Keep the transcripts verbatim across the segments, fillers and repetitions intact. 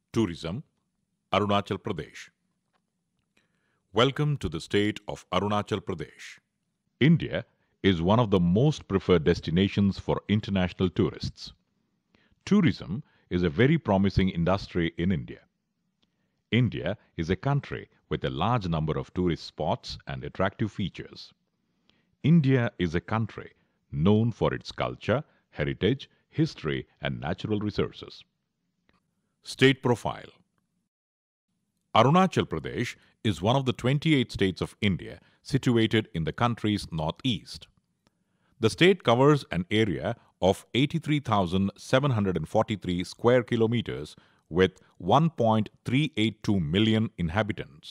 Tourism, Arunachal Pradesh. Welcome to the state of Arunachal Pradesh. India is one of the most preferred destinations for international tourists. Tourism is a very promising industry in India. India is a country with a large number of tourist spots and attractive features. India is a country known for its culture, heritage, history, and natural resources. State profile. Arunachal Pradesh is one of the twenty-eight states of India situated in the country's northeast. The state covers an area of eighty-three thousand seven hundred forty-three square kilometers with one point three eight two million inhabitants.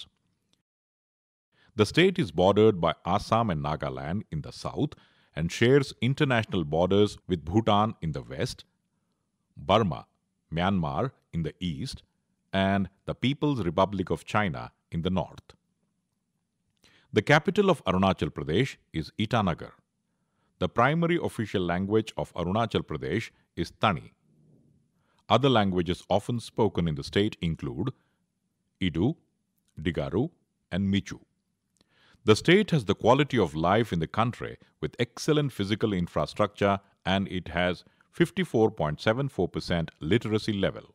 The state is bordered by Assam and Nagaland in the south and shares international borders with Bhutan in the west, Burma, Myanmar in the east, and the People's Republic of China in the north. The capital of Arunachal Pradesh is Itanagar. The primary official language of Arunachal Pradesh is Tani. Other languages often spoken in the state include Idu, Digaru, and Michu. The state has the quality of life in the country with excellent physical infrastructure, and it has fifty-four point seven four percent literacy level.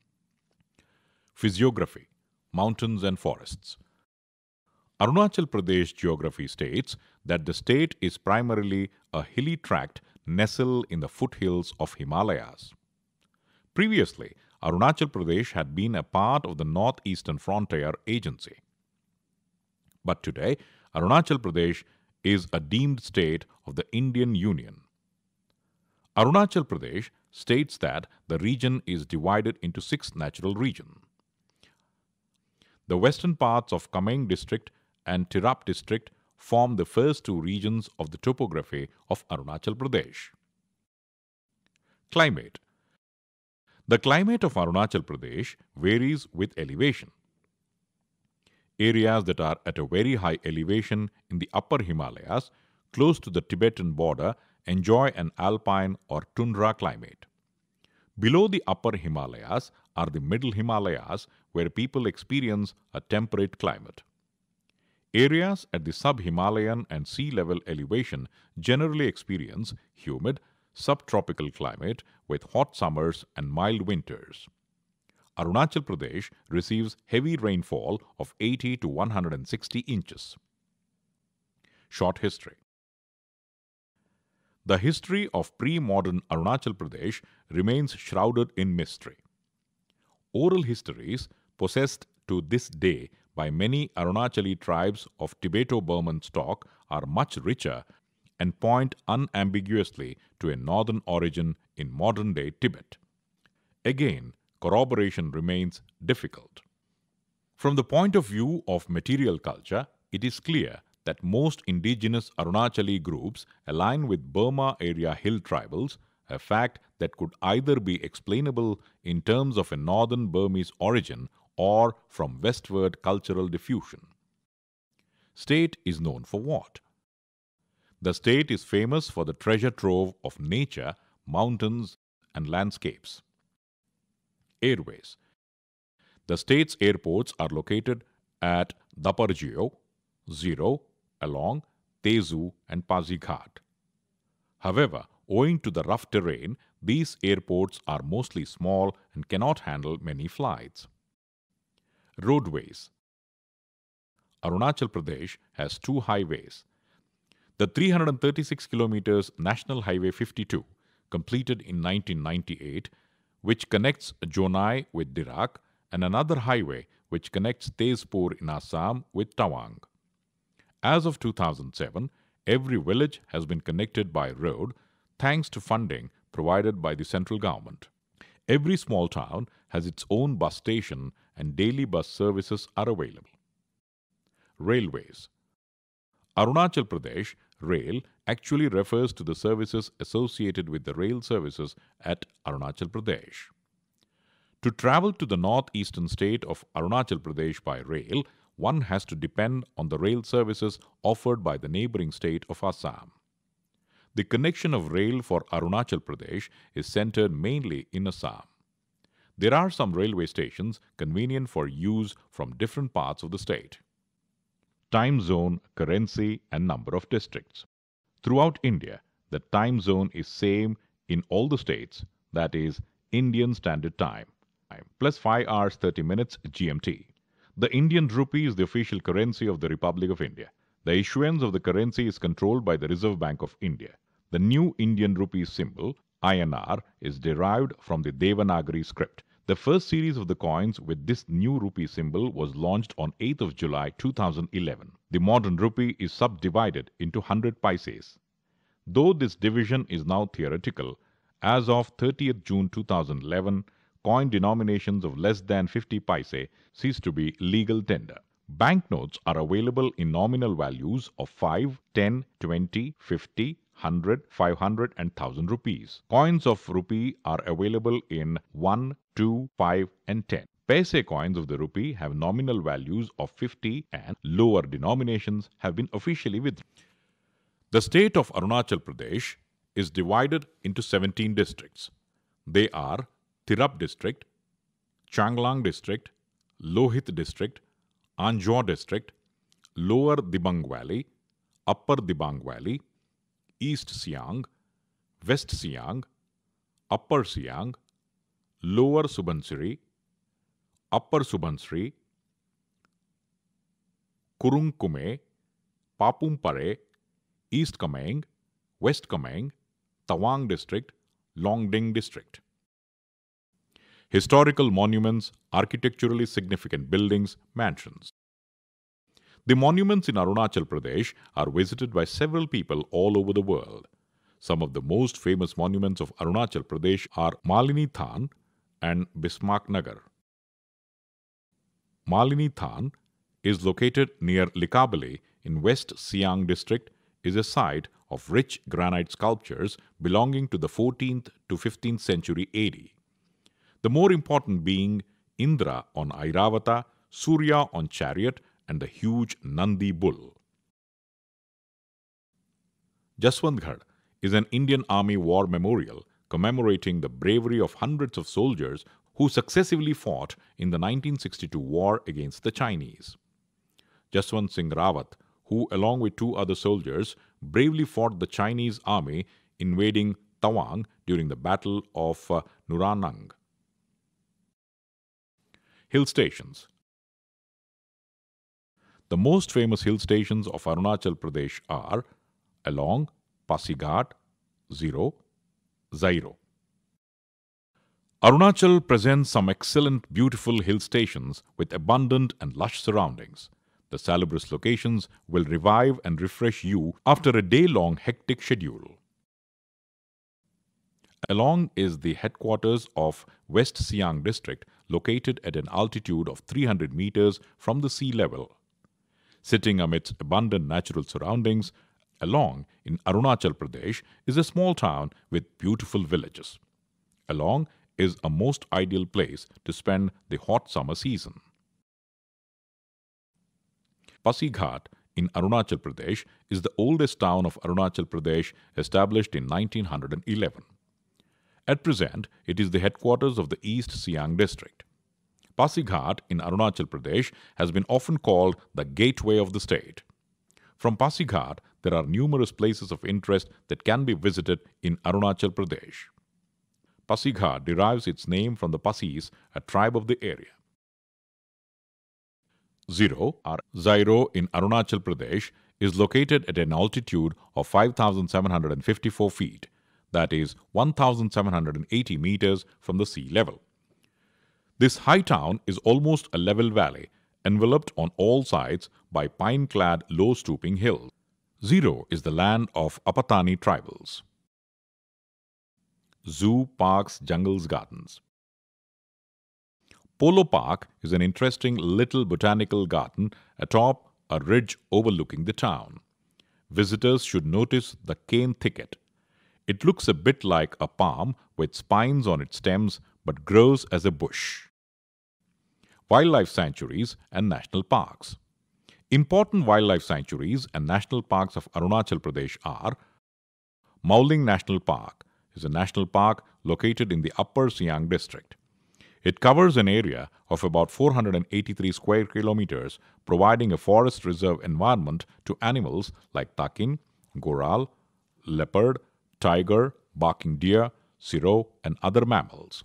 Physiography, mountains and forests. Arunachal Pradesh geography states that the state is primarily a hilly tract nestled in the foothills of Himalayas. Previously, Arunachal Pradesh had been a part of the Northeastern Frontier Agency. But today, Arunachal Pradesh is a deemed state of the Indian Union. Arunachal Pradesh states that the region is divided into six natural regions. The western parts of Kameng district and Tirap district form the first two regions of the topography of Arunachal Pradesh. Climate. The climate of Arunachal Pradesh varies with elevation. Areas that are at a very high elevation in the upper Himalayas, close to the Tibetan border, enjoy an alpine or tundra climate. Below the upper Himalayas are the middle Himalayas, where people experience a temperate climate. Areas at the sub-Himalayan and sea level elevation generally experience humid, subtropical climate with hot summers and mild winters. Arunachal Pradesh receives heavy rainfall of eighty to one hundred sixty inches. Short history. The history of pre-modern Arunachal Pradesh remains shrouded in mystery. Oral histories possessed to this day by many Arunachali tribes of Tibeto-Burman stock are much richer and point unambiguously to a northern origin in modern-day Tibet. Again, corroboration remains difficult. From the point of view of material culture, it is clear that most indigenous Arunachali groups align with Burma area hill tribals, a fact that could either be explainable in terms of a northern Burmese origin or from westward cultural diffusion. State is known for what? The state is famous for the treasure trove of nature, mountains, and landscapes. Airways. The state's airports are located at Daparjio, Zero, along Tezu and Pazighat. However, owing to the rough terrain, these airports are mostly small and cannot handle many flights. Roadways. Arunachal Pradesh has two highways. The three hundred thirty-six kilometers National Highway fifty-two, completed in nineteen ninety-eight, which connects Jonai with Dirak, and another highway which connects Tezpur in Assam with Tawang. As of two thousand seven, every village has been connected by road thanks to funding provided by the central government. Every small town has its own bus station and daily bus services are available. Railways. Arunachal Pradesh Rail actually refers to the services associated with the rail services at Arunachal Pradesh. To travel to the northeastern state of Arunachal Pradesh by rail, one has to depend on the rail services offered by the neighboring state of Assam. The connection of rail for Arunachal Pradesh is centered mainly in Assam. There are some railway stations convenient for use from different parts of the state. Time zone, currency, and number of districts. Throughout India, the time zone is same in all the states, that is Indian Standard Time, plus five hours thirty minutes G M T. The Indian rupee is the official currency of the Republic of India. The issuance of the currency is controlled by the Reserve Bank of India. The new Indian rupee symbol, I N R, is derived from the Devanagari script. The first series of the coins with this new rupee symbol was launched on eighth of July two thousand eleven. The modern rupee is subdivided into one hundred paises. Though this division is now theoretical, as of thirtieth June two thousand eleven, coin denominations of less than fifty paise ceased to be legal tender. Banknotes are available in nominal values of five, ten, twenty, fifty, one hundred, five hundred and one thousand rupees. Coins of rupee are available in one, two, five and ten. Paise coins of the rupee have nominal values of fifty and lower denominations have been officially withdrawn. The state of Arunachal Pradesh is divided into seventeen districts. They are Tirap district, Changlang district, Lohit district, Anjaw district, Lower Dibang Valley, Upper Dibang Valley, East Siang, West Siang, Upper Siang, Lower Subansiri, Upper Subansiri, Kurung Kume, Papumpare, East Kameng, West Kameng, Tawang district, Longding district. Historical monuments, architecturally significant buildings, mansions. The monuments in Arunachal Pradesh are visited by several people all over the world. Some of the most famous monuments of Arunachal Pradesh are Malini Than and Bismarck Nagar. Malini Than is located near Likabali in West Siang district, is a site of rich granite sculptures belonging to the fourteenth to fifteenth century A D. The more important being Indra on Airavata, Surya on chariot and the huge Nandi bull. Jaswantgarh is an Indian Army war memorial commemorating the bravery of hundreds of soldiers who successively fought in the nineteen sixty-two war against the Chinese. Jaswant Singh Rawat, who along with two other soldiers bravely fought the Chinese army invading Tawang during the Battle of uh, Nuranang. Hill stations. The most famous hill stations of Arunachal Pradesh are along Pasighat, Zero, Zairo. Arunachal presents some excellent beautiful hill stations with abundant and lush surroundings. The salubrious locations will revive and refresh you after a day-long hectic schedule. Along is the headquarters of West Siang district, located at an altitude of three hundred meters from the sea level. Sitting amidst abundant natural surroundings, Along in Arunachal Pradesh is a small town with beautiful villages. Along is a most ideal place to spend the hot summer season. Pasighat in Arunachal Pradesh is the oldest town of Arunachal Pradesh, established in nineteen eleven. At present, it is the headquarters of the East Siang district. Pasighat in Arunachal Pradesh has been often called the gateway of the state. From Pasighat, there are numerous places of interest that can be visited in Arunachal Pradesh. Pasighat derives its name from the Pasis, a tribe of the area. Zero, or Zairo in Arunachal Pradesh, is located at an altitude of five thousand seven hundred fifty-four feet, that is one thousand seven hundred eighty meters from the sea level. This high town is almost a level valley, enveloped on all sides by pine-clad low-stooping hills. Zero is the land of Apatani tribals. Zoo, parks, jungles, gardens. Polo Park is an interesting little botanical garden atop a ridge overlooking the town. Visitors should notice the cane thicket. It looks a bit like a palm with spines on its stems but grows as a bush. Wildlife sanctuaries and national parks. Important wildlife sanctuaries and national parks of Arunachal Pradesh are Mauling National Park is a national park located in the Upper Siang district. It covers an area of about four hundred eighty-three square kilometers, providing a forest reserve environment to animals like takin, goral, leopard, tiger, barking deer, siro, and other mammals.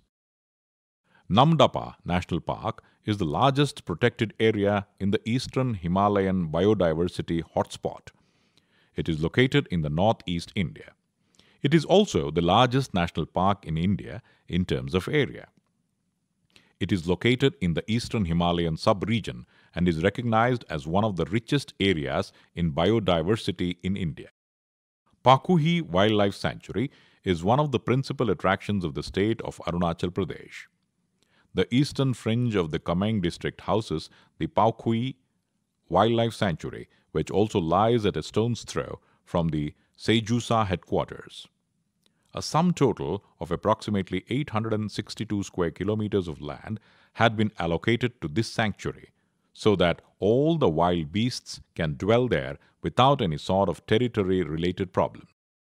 Namdapha National Park is the largest protected area in the eastern Himalayan biodiversity hotspot. It is located in the northeast India. It is also the largest national park in India in terms of area. It is located in the eastern Himalayan sub-region and is recognized as one of the richest areas in biodiversity in India. Pakuhi Wildlife Sanctuary is one of the principal attractions of the state of Arunachal Pradesh. The eastern fringe of the Kameng district houses the Paukhui Wildlife Sanctuary, which also lies at a stone's throw from the Sejusa headquarters. A sum total of approximately eight hundred sixty-two square kilometers of land had been allocated to this sanctuary, so that all the wild beasts can dwell there without any sort of territory-related problem.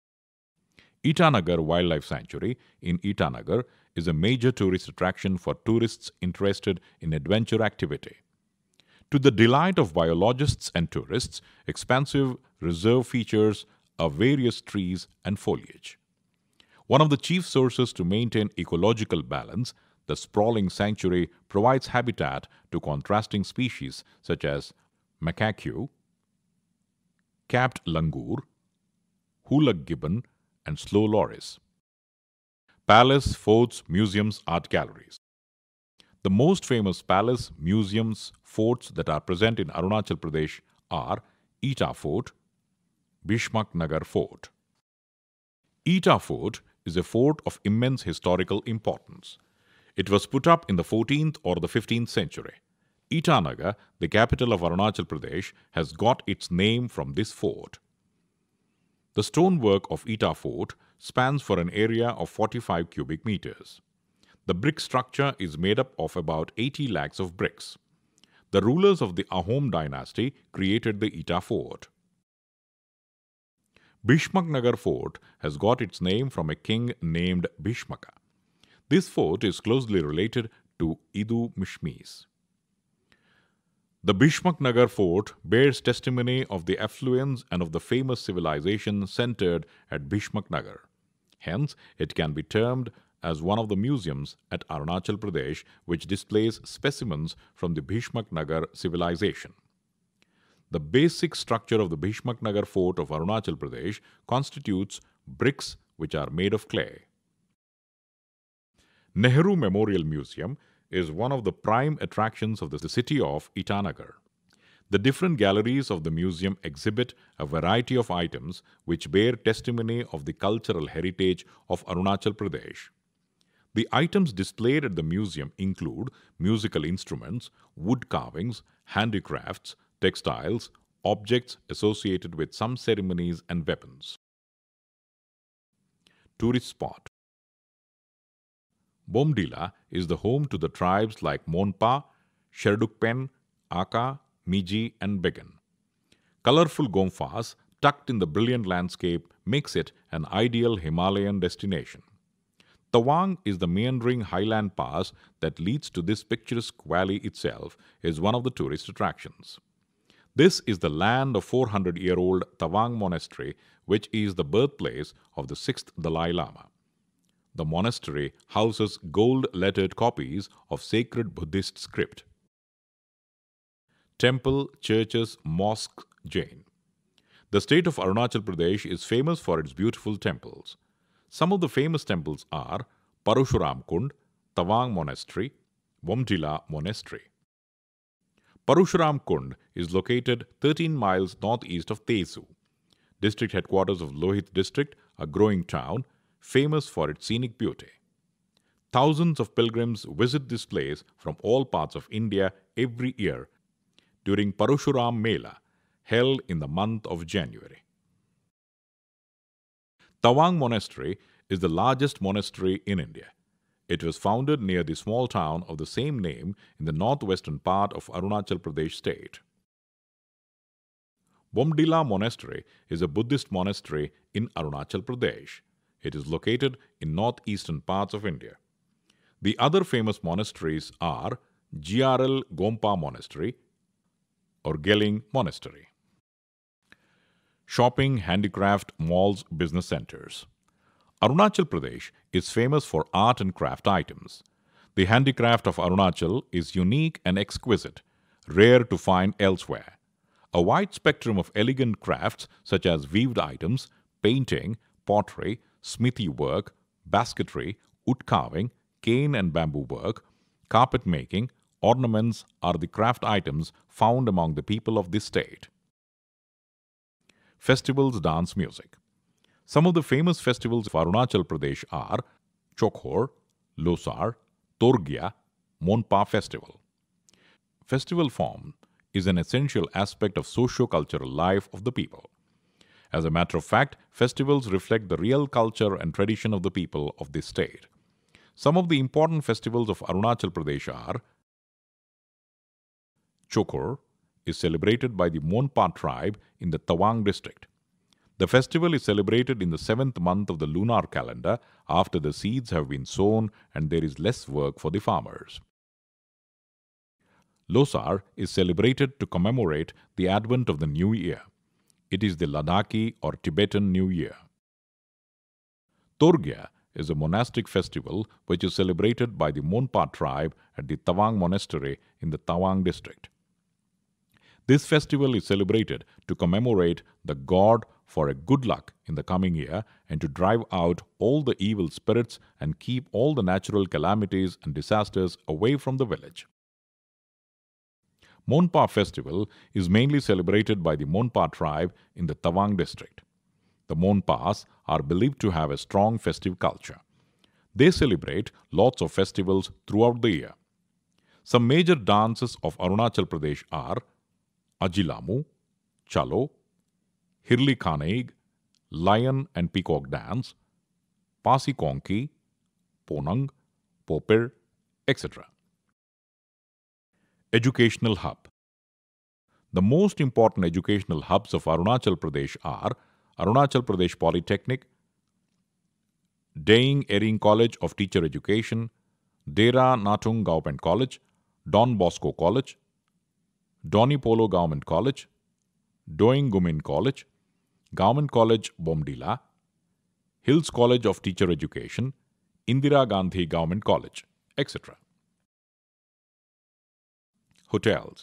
Itanagar Wildlife Sanctuary in Itanagar is a major tourist attraction for tourists interested in adventure activity. To the delight of biologists and tourists, expansive reserve features of various trees and foliage. One of the chief sources to maintain ecological balance, the sprawling sanctuary provides habitat to contrasting species such as macaque, capped langur, hulag gibbon, and slow loris. Palace, forts, museums, art galleries. The most famous palace, museums, forts that are present in Arunachal Pradesh are Eta Fort, Bhishmak Nagar Fort. Eta Fort is a fort of immense historical importance. It was put up in the fourteenth or the fifteenth century. Itanagar, the capital of Arunachal Pradesh, has got its name from this fort. The stonework of Eta Fort spans for an area of forty-five cubic meters. The brick structure is made up of about eighty lakhs of bricks. The rulers of the Ahom dynasty created the Eta Fort. Bhishmak Nagar Fort has got its name from a king named Bhishmaka. This fort is closely related to Idu Mishmis. The Bhishmak Nagar Fort bears testimony of the affluence and of the famous civilization centered at Bhishmak Nagar. Hence, it can be termed as one of the museums at Arunachal Pradesh which displays specimens from the Bhishmak Nagar civilization. The basic structure of the Bhishmak Nagar Fort of Arunachal Pradesh constitutes bricks which are made of clay. Nehru Memorial Museum is one of the prime attractions of the city of Itanagar. The different galleries of the museum exhibit a variety of items which bear testimony of the cultural heritage of Arunachal Pradesh. The items displayed at the museum include musical instruments, wood carvings, handicrafts, textiles, objects associated with some ceremonies and weapons. Tourist spot. Bomdila is the home to the tribes like Monpa, Sherdukpen, Aka, Miji, and Began. Colorful gomphas tucked in the brilliant landscape makes it an ideal Himalayan destination. Tawang is the meandering highland pass that leads to this picturesque valley itself is one of the tourist attractions. This is the land of four hundred year old Tawang Monastery, which is the birthplace of the sixth Dalai Lama. The monastery houses gold-lettered copies of sacred Buddhist script. Temple, churches, mosques, Jain. The state of Arunachal Pradesh is famous for its beautiful temples. Some of the famous temples are Parashuram Kund, Tawang Monastery, Bomdila Monastery. Parashuram Kund is located thirteen miles northeast of Tezu. District headquarters of Lohit district, a growing town, famous for its scenic beauty. Thousands of pilgrims visit this place from all parts of India every year during Parashuram Mela, held in the month of January. Tawang Monastery is the largest monastery in India. It was founded near the small town of the same name in the northwestern part of Arunachal Pradesh state. Bomdila Monastery is a Buddhist monastery in Arunachal Pradesh. It is located in northeastern parts of India. The other famous monasteries are G R L Gompa Monastery or Geling Monastery. Shopping, handicraft, malls, business centers. Arunachal Pradesh is famous for art and craft items. The handicraft of Arunachal is unique and exquisite, rare to find elsewhere. A wide spectrum of elegant crafts such as weaved items, painting, pottery, smithy work, basketry, wood carving, cane and bamboo work, carpet making, ornaments are the craft items found among the people of this state. Festivals, dance, music. Some of the famous festivals of Arunachal Pradesh are Chokhor, Losar, Torgya, Monpa Festival. Festival form is an essential aspect of socio-cultural life of the people. As a matter of fact, festivals reflect the real culture and tradition of the people of this state. Some of the important festivals of Arunachal Pradesh are Chokhor is celebrated by the Monpa tribe in the Tawang district. The festival is celebrated in the seventh month of the lunar calendar after the seeds have been sown and there is less work for the farmers. Losar is celebrated to commemorate the advent of the new year. It is the Ladakhi or Tibetan New Year. Torgya is a monastic festival which is celebrated by the Monpa tribe at the Tawang Monastery in the Tawang district. This festival is celebrated to commemorate the god for a good luck in the coming year and to drive out all the evil spirits and keep all the natural calamities and disasters away from the village. Monpa festival is mainly celebrated by the Monpa tribe in the Tawang district. The Monpas are believed to have a strong festive culture. They celebrate lots of festivals throughout the year. Some major dances of Arunachal Pradesh are Ajilamu, Chalo, Hirli Kanaig, Lion and Peacock Dance, Pasi Konki, Ponang, Popir, et cetera. Educational Hub. The most important educational hubs of Arunachal Pradesh are Arunachal Pradesh Polytechnic, Deing Ering College of Teacher Education, Dera Natung Government College, Don Bosco College, Doni Polo Government College, Doing Gumin College, Government College Bomdila, Hills College of Teacher Education, Indira Gandhi Government College, et cetera. Hotels.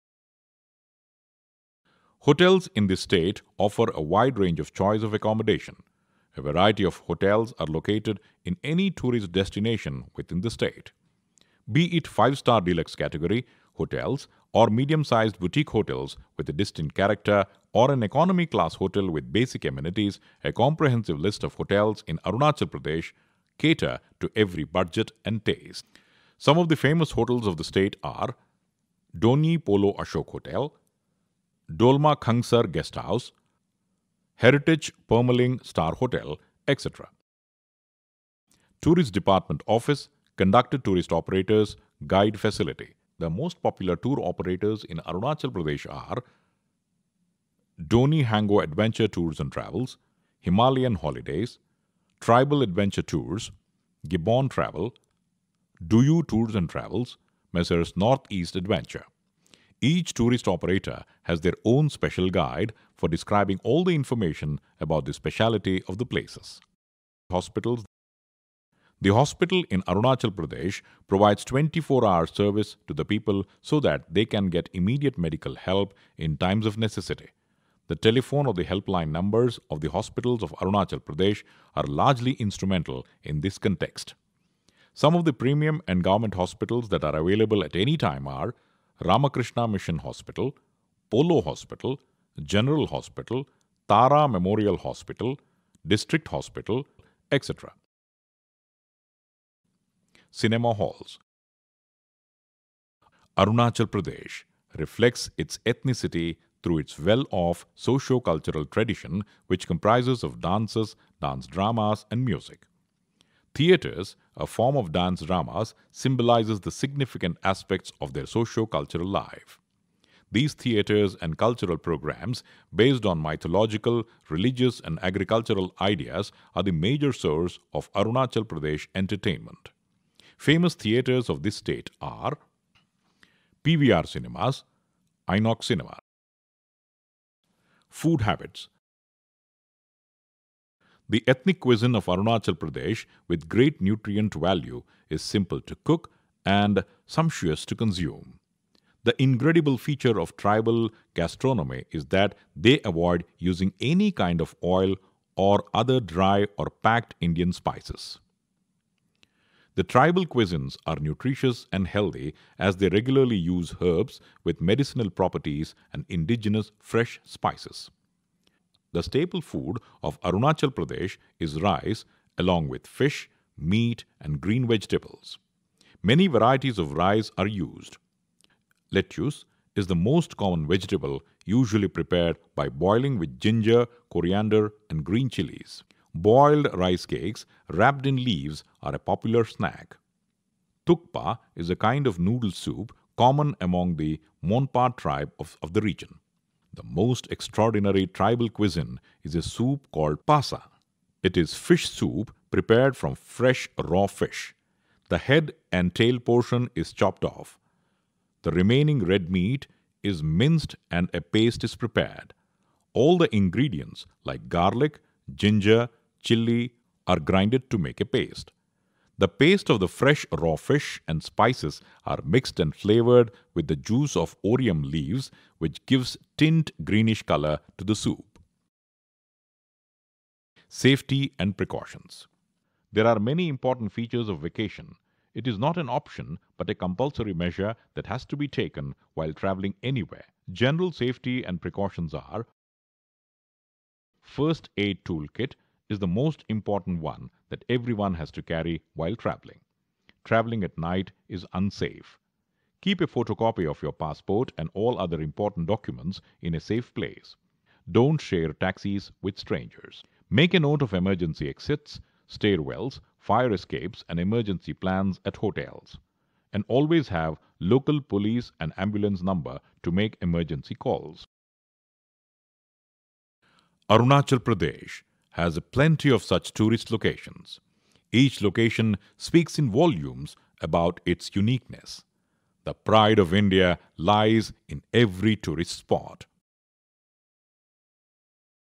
Hotels in this state offer a wide range of choice of accommodation. A variety of hotels are located in any tourist destination within the state. Be it five-star deluxe category hotels or medium-sized boutique hotels with a distinct character or an economy class hotel with basic amenities, a comprehensive list of hotels in Arunachal Pradesh cater to every budget and taste. Some of the famous hotels of the state are Doni Polo Ashok Hotel, Dolma Khangsar Guest House, Heritage Permaling Star Hotel, et cetera. Tourist Department Office, Conducted Tourist Operators, Guide Facility. The most popular tour operators in Arunachal Pradesh are Doni Hango Adventure Tours and Travels, Himalayan Holidays, Tribal Adventure Tours, Gibbon Travel, Duyu Tours and Travels, Messrs Northeast Adventure. Each tourist operator has their own special guide for describing all the information about the speciality of the places. Hospitals. The hospital in Arunachal Pradesh provides twenty-four hour service to the people so that they can get immediate medical help in times of necessity. The telephone or the helpline numbers of the hospitals of Arunachal Pradesh are largely instrumental in this context. Some of the premium and government hospitals that are available at any time are Ramakrishna Mission Hospital, Polo Hospital, General Hospital, Tara Memorial Hospital, District Hospital, et cetera. Cinema halls. Arunachal Pradesh reflects its ethnicity through its well-off socio-cultural tradition which comprises of dances, dance dramas and music. Theatres, a form of dance dramas, symbolizes the significant aspects of their socio-cultural life. These theatres and cultural programs, based on mythological, religious and agricultural ideas, are the major source of Arunachal Pradesh entertainment. Famous theatres of this state are P V R cinemas, Inox cinema. Food habits. The ethnic cuisine of Arunachal Pradesh, with great nutrient value, is simple to cook and sumptuous to consume. The incredible feature of tribal gastronomy is that they avoid using any kind of oil or other dry or packed Indian spices. The tribal cuisines are nutritious and healthy as they regularly use herbs with medicinal properties and indigenous fresh spices. The staple food of Arunachal Pradesh is rice, along with fish, meat, and green vegetables. Many varieties of rice are used. Lettuce is the most common vegetable, usually prepared by boiling with ginger, coriander, and green chilies. Boiled rice cakes wrapped in leaves are a popular snack. Tukpa is a kind of noodle soup common among the Monpar tribe of, of the region. The most extraordinary tribal cuisine is a soup called pasa. It is fish soup prepared from fresh raw fish. The head and tail portion is chopped off. The remaining red meat is minced and a paste is prepared. All the ingredients like garlic, ginger, chili are grinded to make a paste. The paste of the fresh raw fish and spices are mixed and flavored with the juice of orium leaves, which gives tint greenish color to the soup. Safety and precautions. There are many important features of vacation. It is not an option but a compulsory measure that has to be taken while traveling anywhere. General safety and precautions are: first aid toolkit is the most important one that everyone has to carry while traveling. Traveling at night is unsafe. Keep a photocopy of your passport and all other important documents in a safe place. Don't share taxis with strangers. Make a note of emergency exits, stairwells, fire escapes, and emergency plans at hotels. And always have local police and ambulance number to make emergency calls. Arunachal Pradesh has plenty of such tourist locations. Each location speaks in volumes about its uniqueness. The pride of India lies in every tourist spot.